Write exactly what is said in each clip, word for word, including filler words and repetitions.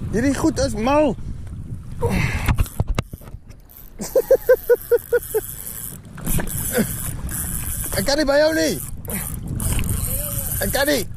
Hierdie goed is mal. Ek kan nie by jou nie. Ek kan nie.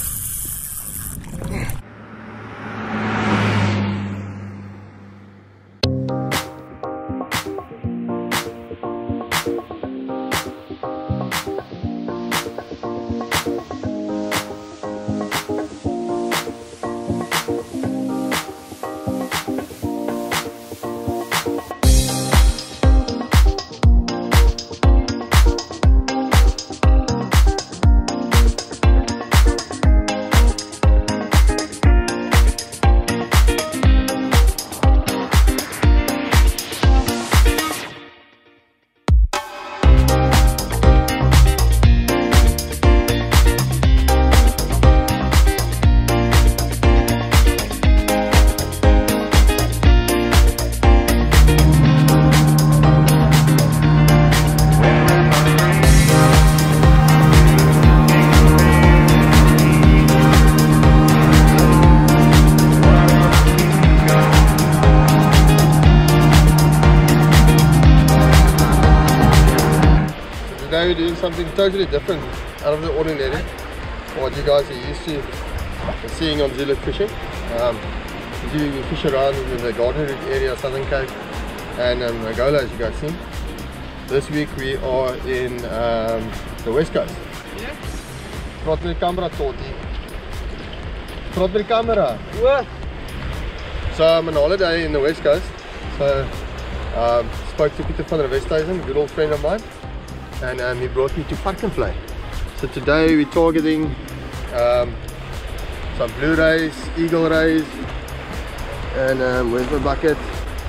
Today we're doing something totally different, out of the ordinary, from what you guys are used to seeing on Zulu fishing. Um, usually we fish around in the Garden Route area, Southern Cape, and um, Angola, as you guys see. This week we are in um, the West Coast. Praat met die camera, Toti. Praat met die camera. So I'm on holiday in the West Coast. So um, spoke to Peter van der Westhuizen, a good old friend of mine. And um, he brought me to Varkenvlei. So today we're targeting um, some blue rays, eagle rays, and um, where's my bucket?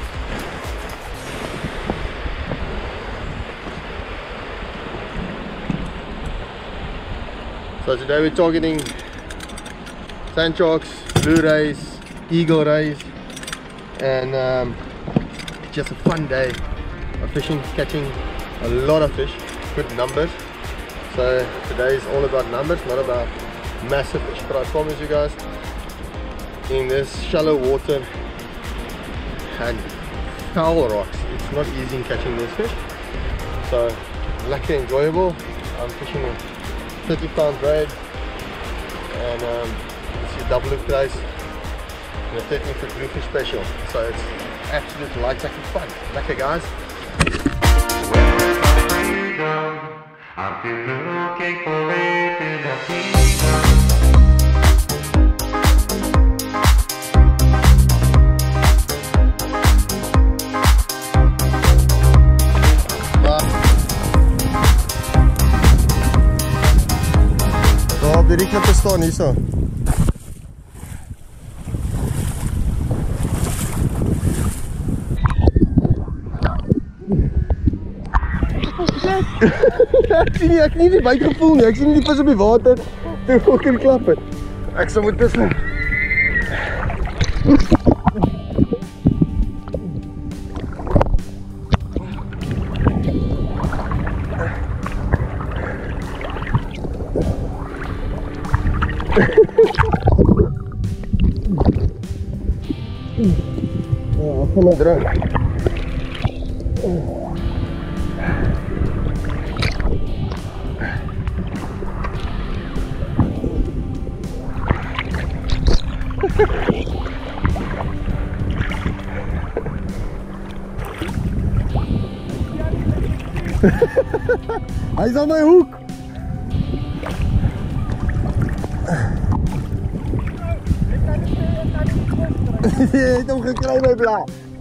So today we're targeting sand sharks, blue rays, eagle rays, and um, it's just a fun day of fishing, catching a lot of fish. Good numbers. So today is all about numbers, not about massive fish. But I promise you guys, in this shallow water and foul rocks, it's not easy in catching these fish. So lucky, enjoyable. I'm fishing a thirty pound braid, and um, it's a double loop brace and a thirteen foot bluefish special. So it's absolute light sucking fun. Lucky guys. I'm looking for it in the kingdom. Daar op die riek te staan hier so. Ek sien nie, ek nie die byt gevoel nie, ek sien nie die vis op die water toe ook kan klap het. Ek sal moet tussen. Ja, ek gaan maar draai. Hij is aan mijn hoek. Je heeft hem gekregen bij Bla.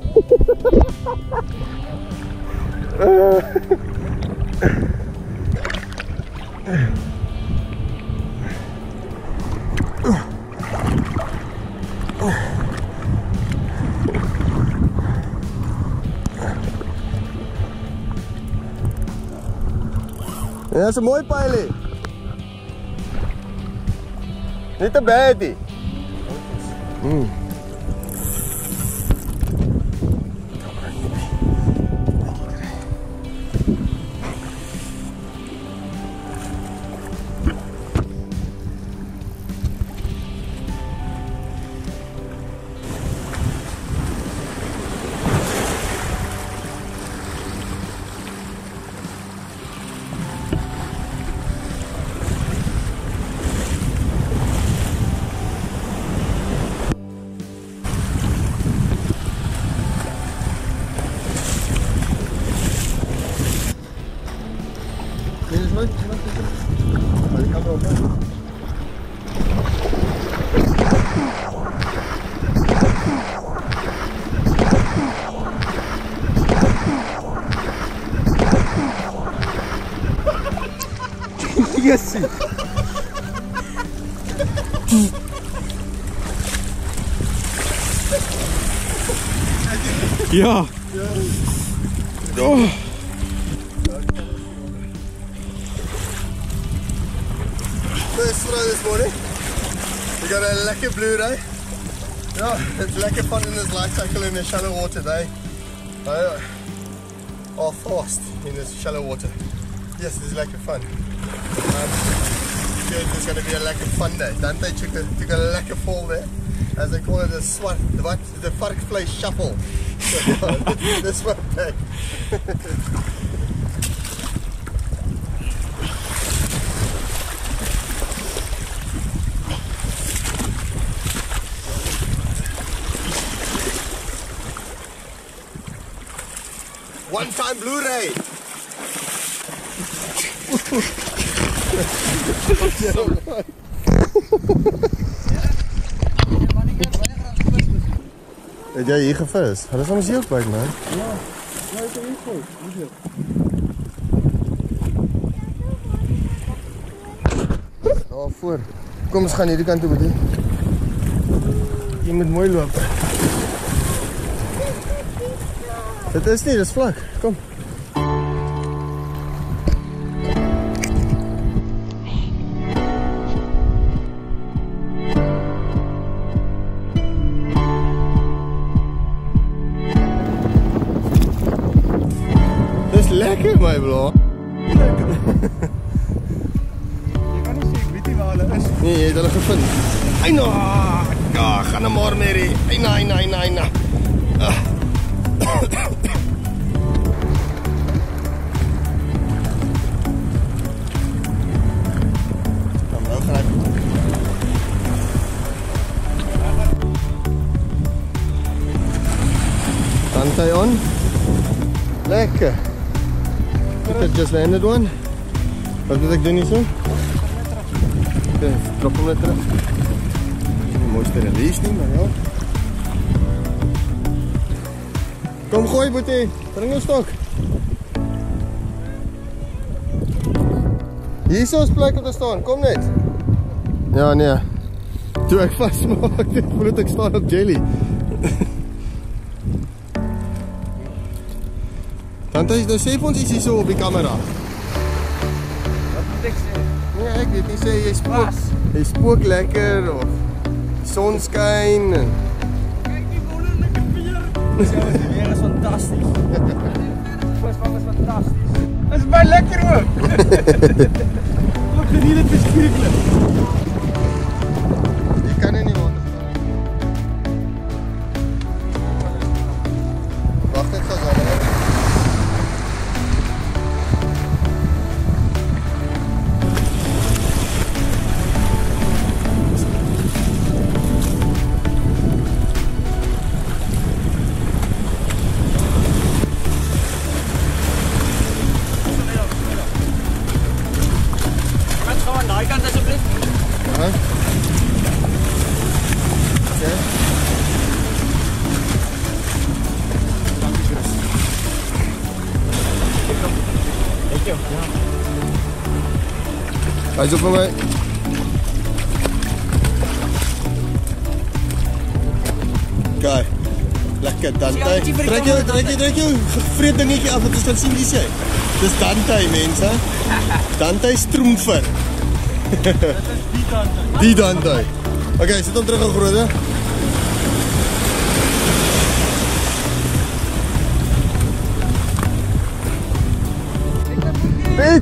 Ja, dat is een mooi pijlie. Niet te bad. Mm. Jessie. Ja. Oh. First throw this morning. We got a lekker Blu-ray. Yeah, it's lekker fun in this light cycle in the shallow water. They uh, are fast in this shallow water. Yes, it's lekker fun. Um, It's going to be a lekker fun day. Dante took a, took a lekker fall there. As they call it, the swat, the what? The varkvlees shuffle. The swat day. One time Blu-ray. Het jij hier gevist? Dat is allemaal zielpijk, man. Ja, ja, ik heb hier goed. Oh, voor. Kom eens gaan hierdie kant toe, Boetie. Je moet mooi lopen. Dit is nie, dit is vlak. Kom. Dis lekker, my bro. Je kan niet zien, ik weet niet waar hulle is. Nee, jy het hulle gevind. Eina! Ja, gaan nou maar, Mary. Eina, eina, eina, eina. Ah. Kom, nou gaan ek. Dante on. Lekker. Ik heb just landed one. Wat moet ek doen hier so? Oké, drop hem net terug. Dit is die mooiste release nie, maar ja. Kom gooi, Boetie. Bring jou stok. Hier is ons plek om te staan, kom net. Ja, nee. Toe ek vastmaak, ek voel dat ek staan op jelly. Dante, nou sê vir ons iets hier so op die kamera. Wat moet ek sê? Nee, ek weet nie, sê jy spook, Was. jy spook lekker of son skyn en Kijk die wonderlijke vier. Zo, die weer is fantastisch. Visvang is fantastisch. Dat is baie lekker ook. Ook geniet het beskiklik. jy kan in die water staan. Wacht, ek ga zo. Kan gewoon aan die kant alsjeblieft. Ja. Oké. Thank you. Hij is op voor mij. Kijk. Lekker Dante. Trek jou, trek jou, trek jou. Vreet dingetjie af, want ons kan sien wie sê. Dis Dante, mense. Dante Stroomfer. Dat is die kant. Die Dante. Oké, zet hem terug op grote. Piet!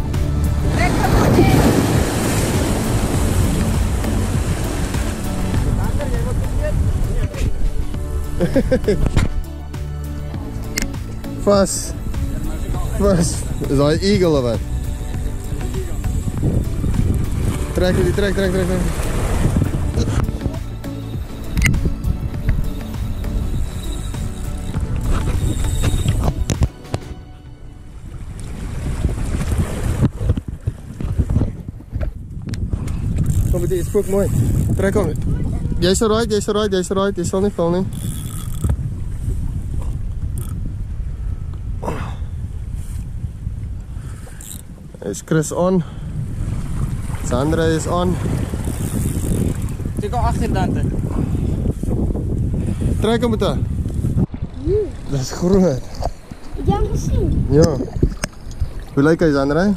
Vas. Vas. Is dat een eagle of wat? Trek die, trek, trek, trek, trek. Kom, dit is ook mooi. Trek hom. Jy's alright, jy's alright, jy's alright, jy sal nie val nie. Is Chris on. Sandra is on. Check al agter Dante. Trek hem met haar. Dat is groot. Heb je hem gezien? Ja. Hoe lijkt hij, Sandra?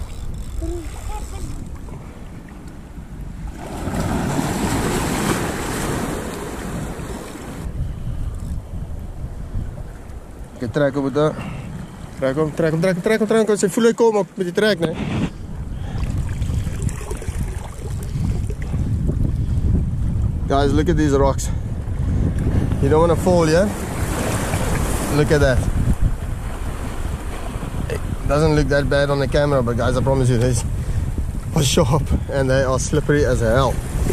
Oké, trek hem met haar. Trek hem, trek hem, trek hem, trek hem, trek hem. Ze voelen komen met die trek, nee. Guys, look at these rocks. You don't want to fall, yeah? Look at that. It doesn't look that bad on the camera, but guys, I promise you, these are sharp and they are slippery as hell.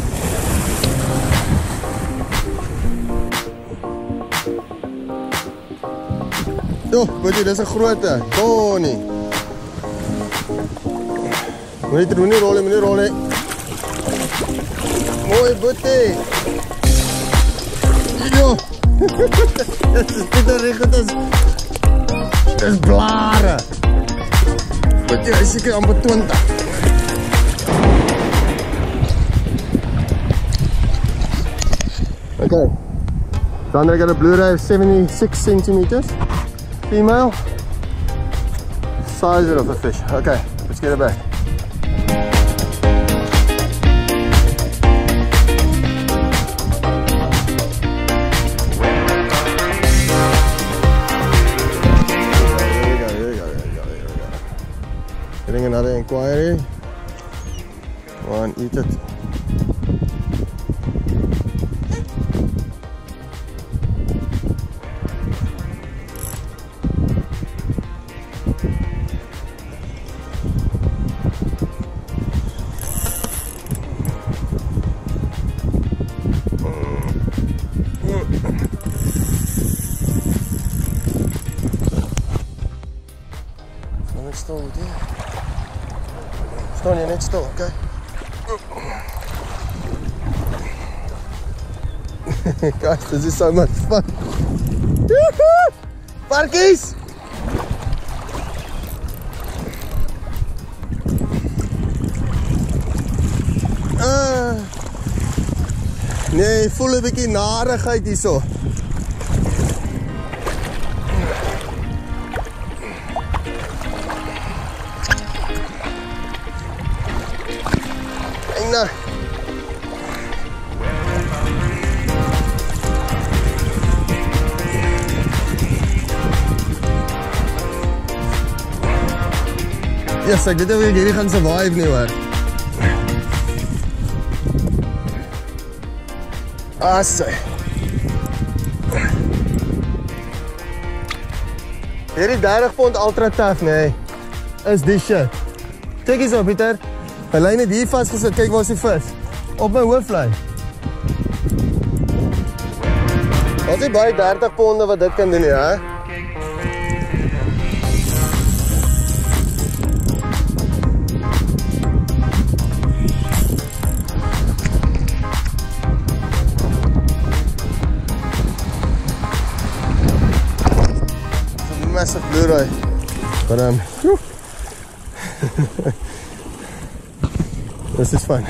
Oh, buddy, dat is een grote. Tony. Moet je er niet rollen, moet je rollen. Mooi, buddy. Yo. Dat is niet een richting, dat is... Dat is blaren. Buddy, hij is zeker amper twintig. Okay. Sandra got a Blu-ray of seventy-six centimeters. Female. Size of a fish. Okay, let's get it back. Getting another inquiry. Come on, eat it. Stil, dude. Staan je net stil, oké? Guys, this is so much fun. Woohoo! Parkies! Uh, nee, voel een beetje narigheid hier zo. Nou. Yes, ek weet nie of hierdie gaan survive nie hoor. Asse. Hierdie dertig pond ultra tough, nee. Is die shit. Kyk eens op, Pieter. Hy lyn het hier vastgesit, kyk waar is die vis. Op my hooflyn. Wat is baie dertig ponde wat dit kan doen nie, hè? It's a massive Blu-ray. But um, whew. This is fun.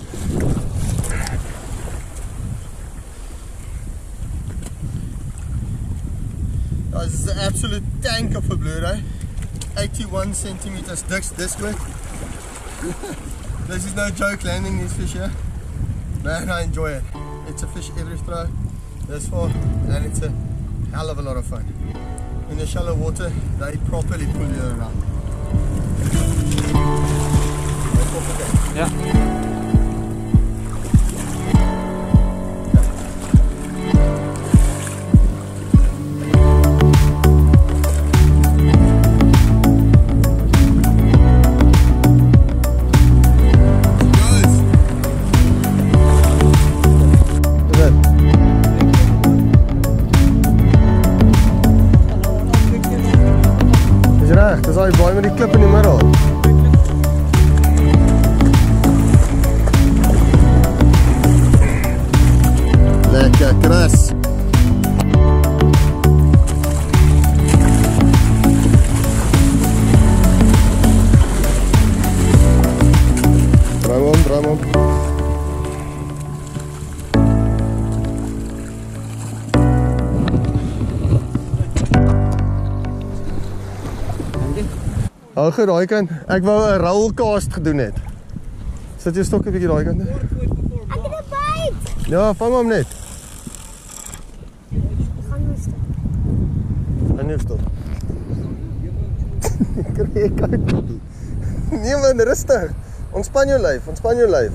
Guys, this is an absolute tank of a Blu-ray. eighty-one centimeters disc this width. This is no joke landing these fish here. Man, I enjoy it. It's a fish every throw this far, and it's a hell of a lot of fun. In the shallow water, they properly pull you around. Ja. Is reg, dis daai baie met die klip in die middel. Lekker kras. Draai om, draai Hou goed daai kant. Ek wou 'n rollcast gedoen het. Sit jou stok 'n bietjie daai kant. Ek het 'n byt. Ja, vang hom net. Gaan nou stop. En nie stop. Kry kyk. Nee man, rustig. Ontspan jou lyf, ontspan jou lyf.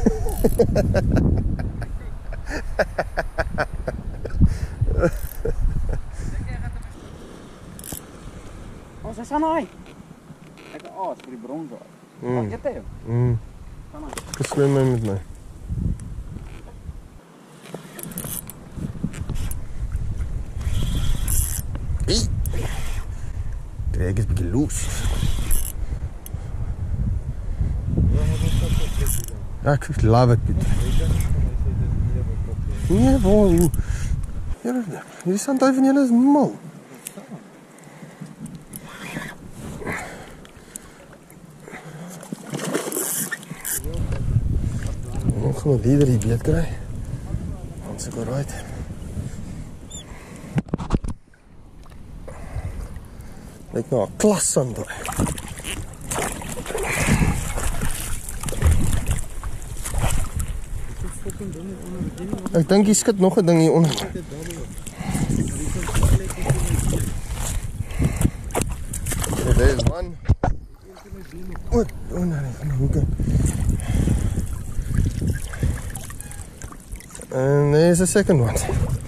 Ons is aan hy. Ek het aas vir die bron daar. Wat eet jy? Mm. Kom aan. Geswem my met my. Hey. Trek is bietjie los. Ja, ek love it, Piet. Nee, waar? Hier, hierdie sandduif van julle is mal. Ons gaan die hier beet kry. Ons is alright. Lyk nou 'n klas sandduif. Ek dink jy skit nog 'n ding hier onder. Ja, there is one. O, oh nee, van die hoeke. And there's a second one.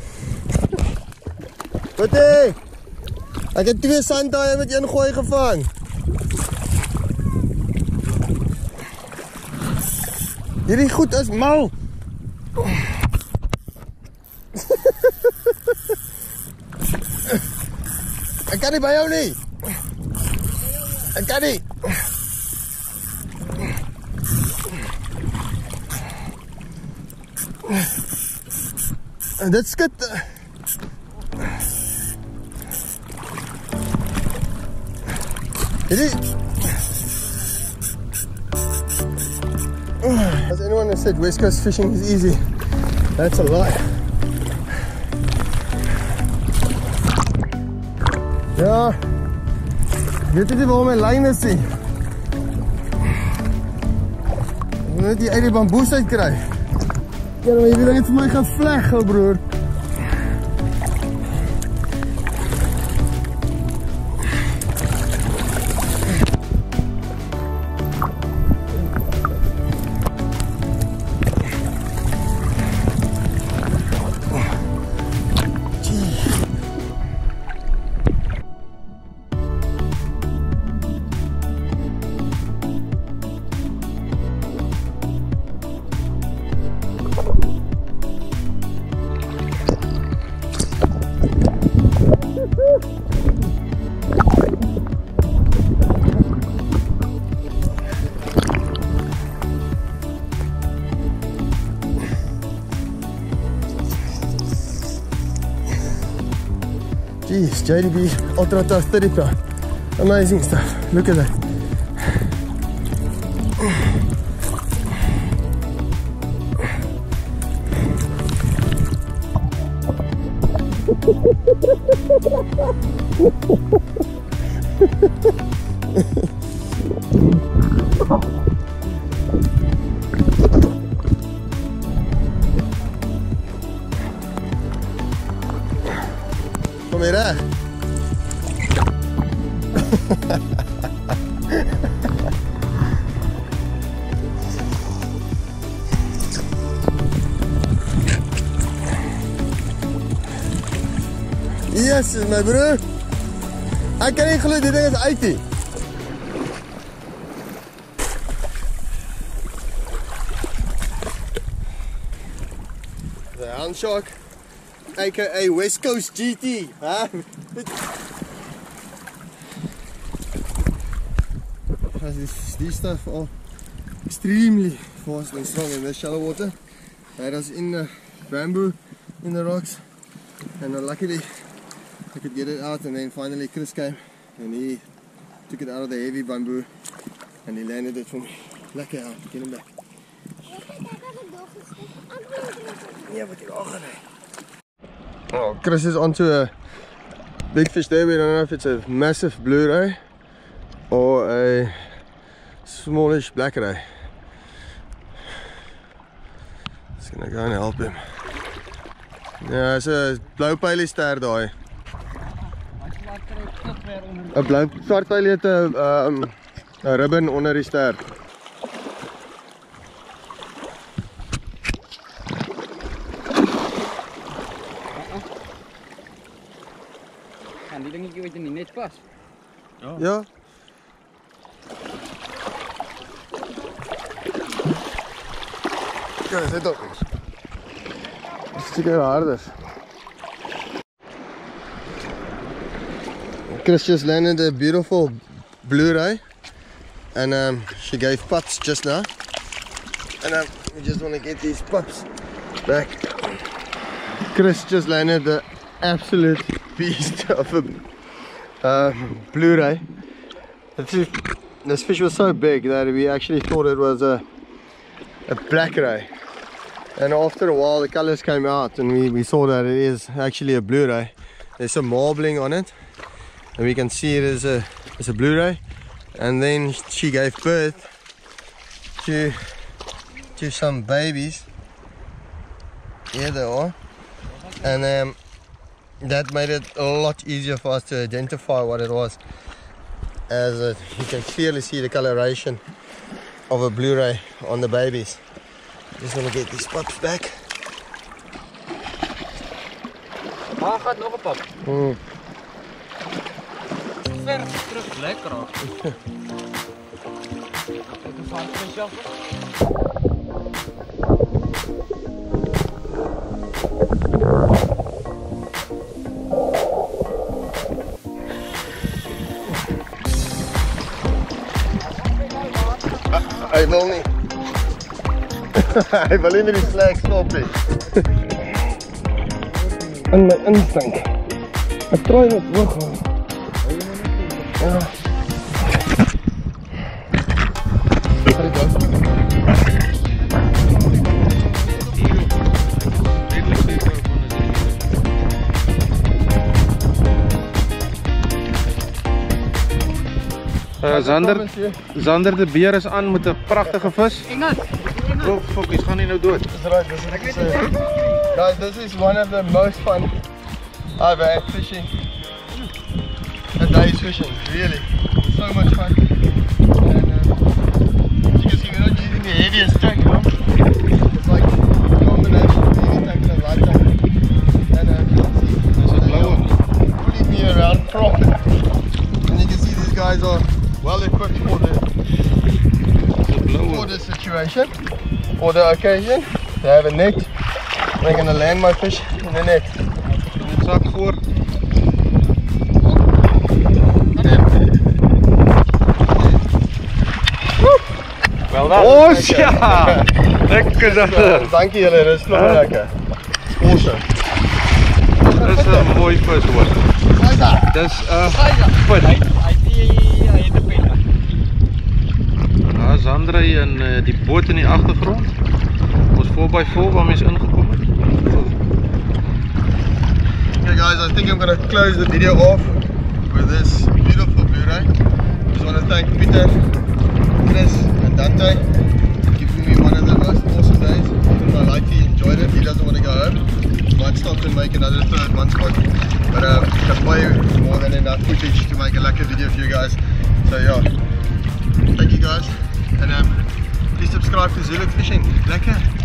Wat hey! Ek het twee sandduie met een gooi gevang. Hierdie goed is mal. Ek kan nie by jou nie. Ek kan nie. En dit skit. Hierdie. As anyone has said West Coast fishing is easy, that's a lie. Ja, weet jy waar my lyn is sien? Ek moet net die uit die bamboes uit kry. Ja, maar hierdie ding het vir my gaan vleg, ou broer. Jeez, J D B Ultra Tough thirty pound. Amazing stuff. Look at that. Kom hier reg. Yes, my broer. Ek kan nie glo die ding is uit nie. The Hound Shark, aka West Coast G T, huh? This, this stuff are extremely fast and strong in the shallow water. That is in the bamboo, in the rocks, and uh, luckily I could get it out. And then finally Chris came and he took it out of the heavy bamboo and he landed it for me. Lekker out, get him back. Yeah, but you're all gonna. Oh, Chris is onto a big fish there. We don't know if it's a massive blue ray. or a smallish black ray. Just gonna go and help him. Ja, it's a blauw pijlie ster daai. 'n blauw swart pijlie het 'n um, 'n ribbon onder die ster. En die dingetjie wat jy nie net pas. Ja. Ja. Kijk, zit ook eens. Het is natuurlijk heel harder. Chris just landed a beautiful Blu-ray, and um, she gave pups just now, and um, we just want to get these pups back. Chris just landed the absolute beast of a um, Blu-ray. This fish was so big that we actually thought it was a a black ray, and after a while the colors came out and we, we saw that it is actually a Blu-ray. There's some marbling on it and we can see it as a as a Blu-ray, and then she gave birth to to some babies. Here they are, and um, that made it a lot easier for us to identify what it was, as uh, you can clearly see the coloration of a Blu-ray on the babies. Just want to get these pups back. Ah, gaat nog een pap. Mm. Ver terug, lekker hoor. Kijk eens aan het zelf. Hij wil niet. Hij wil in die slag stoppen. En mijn instinct. Ik probeer het terug. Ja. There you go. Uh, Zander, Zander de beer is aan met een prachtige vis. Oh fuck, die gaan nie nou dood. Right, this is, uh, guys, this is one of the most fun I've had fishing. A day's fishing, really. So much fun. And uh, as you can see, we're not using the heaviest tank, you know? It's like a combination of heavy tanks and light tank. And uh, you can see, That's a blower. pulling me around proper. And you can see these guys are well equipped for the, for the situation, for the occasion. They have a net. I'm going to land my fish in the net. Net zak voor. Wel dan. Oh ja! Lekker Zander. Dankie julle, dit is nog Huh? lekker. Awesome. Dat is een mooi vis hoor. Dat is een put. Hij heeft de pil. Ja, Zander hier en uh, die boot in die achtergrond. Was four by four waar mens ingekom het. Okay guys, I think I'm going to close the video off with this beautiful Blu-ray. Just want to thank Peter, Chris and Dante for giving me one of the most awesome days. I like he enjoyed it. He doesn't want to go home. Might stop and make another third one spot. But uh, that's way more than enough footage to make a lekker video for you guys. So yeah, thank you guys. And um, please subscribe to Zulu Fishing. Lekker.